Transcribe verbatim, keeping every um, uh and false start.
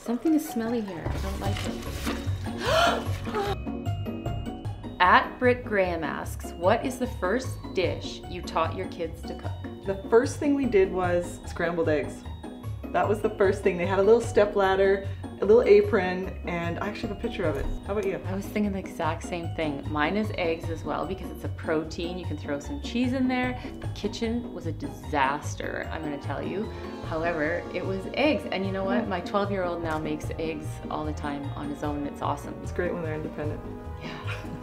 Something is smelly here. I don't like it. At Britt Graham asks, what is the first dish you taught your kids to cook? The first thing we did was scrambled eggs. That was the first thing. They had a little step ladder, a little apron, and I actually have a picture of it. How about you? I was thinking the exact same thing. Mine is eggs as well because it's a protein. You can throw some cheese in there. The kitchen was a disaster, I'm gonna tell you. However, it was eggs. And you know what? My twelve year old now makes eggs all the time on his own. It's awesome. It's great when they're independent. Yeah.